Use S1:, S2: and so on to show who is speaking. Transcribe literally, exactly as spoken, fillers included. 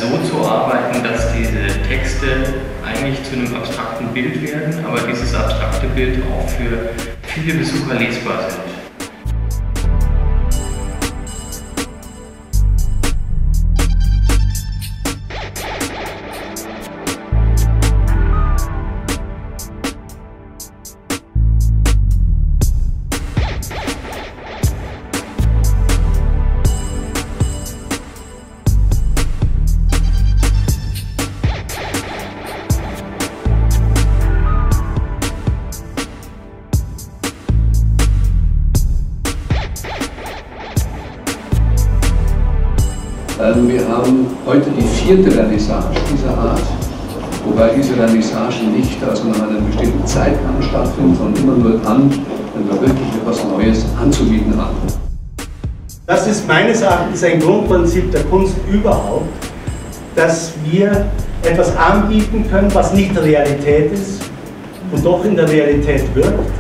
S1: so zu arbeiten, dass diese Texte eigentlich zu einem abstrakten Bild werden, aber dieses abstrakte Bild auch für viele Besucher lesbar sind.
S2: Wir haben heute die vierte Vernissage dieser Art, wobei diese Vernissagen nicht also nach einem bestimmten Zeitplan stattfinden, sondern immer nur dann, wenn wir wirklich etwas Neues anzubieten haben.
S3: Das ist meines Erachtens ein Grundprinzip der Kunst überhaupt, dass wir etwas anbieten können, was nicht Realität ist und doch in der Realität wirkt.